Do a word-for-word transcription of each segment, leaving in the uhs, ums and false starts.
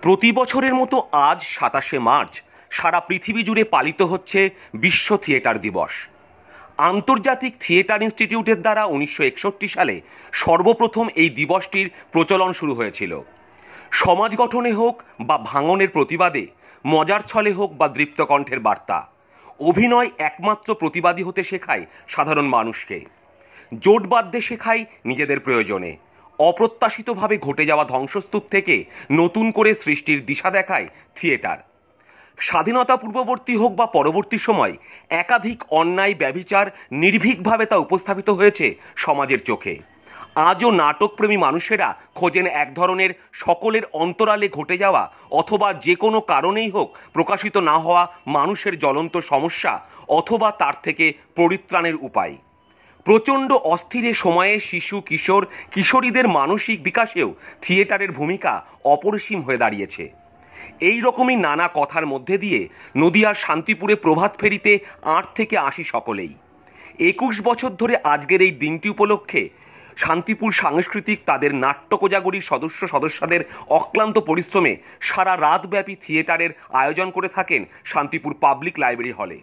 প্রতি বছরের মতো আজ সাতাশে মার্চ সারা পৃথিবী জুড়ে পালিত হচ্ছে বিশ্ব থিয়েটার দিবস। আন্তর্জাতিক থিয়েটার ইনস্টিটিউটের দ্বারা উনিশশো একষট্টি সালে সর্বপ্রথম এই দিবসটির প্রচলন শুরু হয়েছিল। সমাজ গঠনে হোক বা ভাঙনের প্রতিবাদে, মজার ছলে হোক বা দৃপ্তকণ্ঠের বার্তা, অভিনয় একমাত্র প্রতিবাদী হতে শেখায় সাধারণ মানুষকে। জোট বাঁধতে শেখায় নিজেদের প্রয়োজনে। অপ্রত্যাশিতভাবে ঘটে যাওয়া ধ্বংসস্তূপ থেকে নতুন করে সৃষ্টির দিশা দেখায় থিয়েটার। স্বাধীনতা পূর্ববর্তী হোক বা পরবর্তী সময় একাধিক অন্যায়, ব্যভিচার নির্ভীকভাবে তা উপস্থাপিত হয়েছে সমাজের চোখে। আজও নাটকপ্রেমী মানুষেরা খোঁজেন এক ধরনের সকলের অন্তরালে ঘটে যাওয়া অথবা যে কোনো কারণেই হোক প্রকাশিত না হওয়া মানুষের জ্বলন্ত সমস্যা অথবা তার থেকে পরিত্রাণের উপায়। প্রচণ্ড অস্থির সময়ে শিশু, কিশোর, কিশোরীদের মানসিক বিকাশেও থিয়েটারের ভূমিকা অপরিসীম হয়ে দাঁড়িয়েছে। এই রকমই নানা কথার মধ্যে দিয়ে নদিয়ার শান্তিপুরে প্রভাত ফেরিতে আট থেকে আশি সকলেই। একুশ বছর ধরে আজকের এই দিনটি উপলক্ষে শান্তিপুর সাংস্কৃতিক তাদের নাট্য কোজাগরীর সদস্য সদস্যদের অক্লান্ত পরিশ্রমে সারা রাতব্যাপী থিয়েটারের আয়োজন করে থাকেন শান্তিপুর পাবলিক লাইব্রেরি হলে।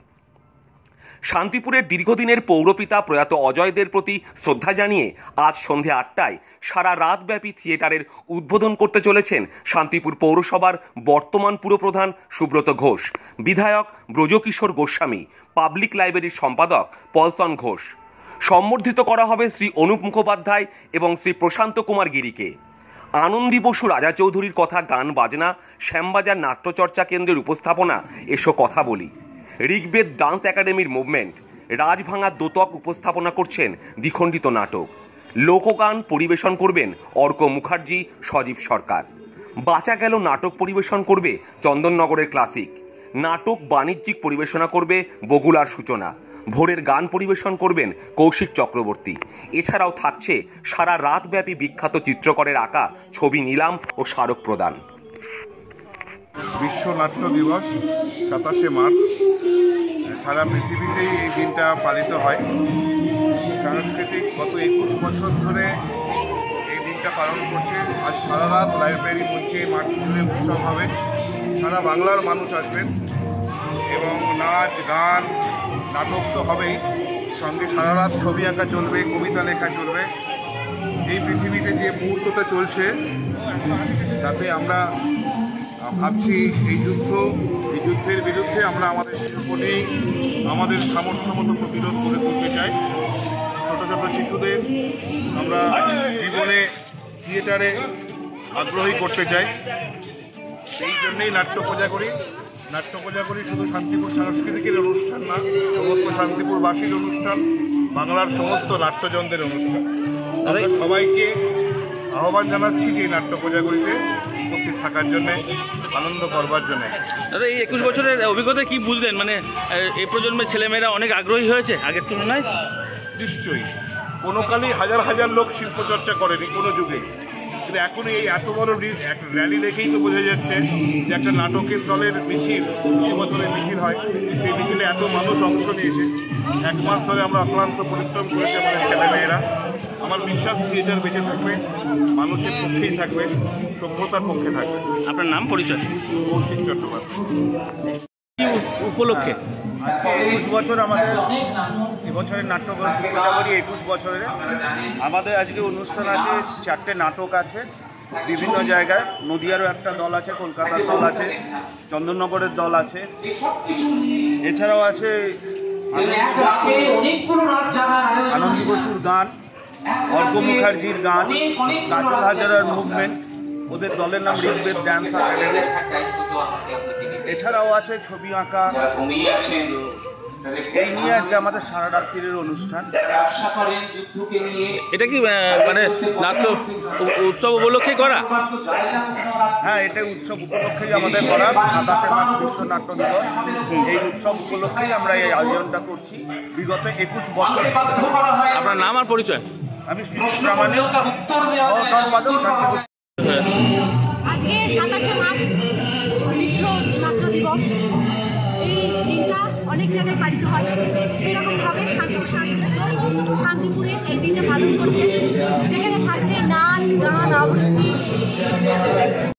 শান্তিপুরের দীর্ঘদিনের পৌরপিতা প্রয়াত অজয়দের প্রতি শ্রদ্ধা জানিয়ে আজ সন্ধে আটটায় সারা রাতব্যাপী থিয়েটারের উদ্বোধন করতে চলেছেন শান্তিপুর পৌরসভার বর্তমান পুরপ্রধান সুব্রত ঘোষ, বিধায়ক ব্রজকিশোর গোস্বামী, পাবলিক লাইব্রেরির সম্পাদক পলতন ঘোষ। সম্বর্ধিত করা হবে শ্রী অনুপ মুখোপাধ্যায় এবং শ্রী প্রশান্ত কুমার গিরিকে। আনন্দী বসু রাজা চৌধুরীর কথা, গান বাজনা, শ্যামবাজার নাট্যচর্চা কেন্দ্রের উপস্থাপনা, এসো কথা বলি, ঋগ্বেদ ডান্স একাডেমির মুভমেন্ট, রাজভাঙা দোতক উপস্থাপনা করছেন দ্বিখণ্ডিত নাটক। লোকগান পরিবেশন করবেন অর্ক মুখার্জি, সজীব সরকার। বাঁচা গেল নাটক পরিবেশন করবে চন্দননগরের ক্লাসিক। নাটক বাণিজ্যিক পরিবেশনা করবে বগুলার সূচনা। ভোরের গান পরিবেশন করবেন কৌশিক চক্রবর্তী। এছাড়াও থাকছে সারা রাতব্যাপী বিখ্যাত চিত্রকরের আঁকা ছবি নিলাম ও স্মারক প্রদান। বিশ্ব নাট্য দিবস সাতাশে মার্চ সারা পৃথিবীতেই এই দিনটা পালিত হয়। সাংস্কৃতিক গত একুশ বছর ধরে এই দিনটা পালন করছে। আজ সারা রাত লাইব্রেরি মঞ্চে মাঠ জুড়ে উৎসব হবে। সারা বাংলার মানুষ আসবেন এবং নাচ, গান, নাটক তো হবেই, সঙ্গে সারা রাত ছবি আঁকা চলবে, কবিতা লেখা চলবে। এই পৃথিবীতে যে মুহূর্তটা চলছে তাতে আমরা ভাবছি এই যুদ্ধ এই যুদ্ধের বিরুদ্ধে আমরা আমাদের শিশুপনেই আমাদের সামর্থ্য মতো প্রতিরোধ করে তুলতে চাই। ছোট ছোট শিশুদের আমরা জীবনে থিয়েটারে আগ্রহী করতে চাই। সেই জন্যেই নাট্য কোজাগরী। নাট্য কোজাগরী শুধু শান্তিপুর সাংস্কৃতিকের অনুষ্ঠান না, সমস্ত শান্তিপুরবাসীর অনুষ্ঠান, বাংলার সমস্ত নাট্যজনদের অনুষ্ঠান। আমরা সবাইকে আহ্বান জানাচ্ছি যে নাট্য কোজাগরীতে উপস্থিত থাকার জন্য, আনন্দ করবার জন্য। দাদা, এই একুশ বছরের অভিজ্ঞতা কি বুঝলেন? মানে এই প্রজন্মের ছেলেমেয়েরা অনেক আগ্রহী হয়েছে আগের তুলনায়? নিশ্চয়ই। কোনো কালেই হাজার হাজার লোক শিল্পচর্চা করেনি কোনো যুগে, কিন্তু এখন এই এত বড় র্যালি দেখেই তো বোঝা যাচ্ছে যে একটা নাটকের দলের মিছিল, এবছরের মিছিল হয়, সেই মিছিলে এত মানুষ অংশ নিয়েছে। এক মাস ধরে আমরা অক্লান্ত পরিশ্রম করেছি আমাদের ছেলেমেয়েরা। আমার বিশ্বাস থিয়েটার বেঁচে থাকবে, মানুষের পক্ষেই থাকবে, সভ্যতার পক্ষে থাকবে। আপনার নাম, পরিচয়? কৌশিক চট্টোপাধ্যায়। উপলক্ষে একুশ বছর আমাদের এবছরের নাট্য কোজাগরী একুশ বছরের আমাদের আজকে অনুষ্ঠান আছে। চারটে নাটক আছে বিভিন্ন জায়গায়। নদিয়ারও একটা দল আছে, কলকাতার দল আছে, চন্দননগরের দল আছে, এছাড়াও আছে আনন্দী বসুর গান, অর্ক মুখার্জির গান, কাজল হাজারার মুভমেন্ট, ওদের দলের নাম ঋগ্বেদ ডান্স একাডেমি। এছাড়াও আছে ছবি আঁকা। এই নিয়ে আজকে আমাদের সারা রাত্রির অনুষ্ঠান। এটা কি মানে নাট্য উৎসব উপলক্ষে করা? হ্যাঁ, এটা উৎসব উপলক্ষেই আমাদের করা। সাতাশে মার্চ বিশ্ব নাট্য দিবস, এই উৎসব উপলক্ষেই আমরা এই আয়োজনটা করছি বিগত একুশ বছর। আপনার নাম আর পরিচয়? আমি সুনীল প্রামাণিক, সহ-সম্পাদক শান্তিপুর। আজকে সাতাশে মার্চ বিশ্ব নাট্য দিবস। এই দিনটা অনেক জায়গায় পালিত হয়, সেরকমভাবে শান্তিপুর সাংস্কৃতিক শান্তিপুরে এই দিনটা পালন করছে, যেখানে থাকছে নাচ, গান, আবৃত্তি।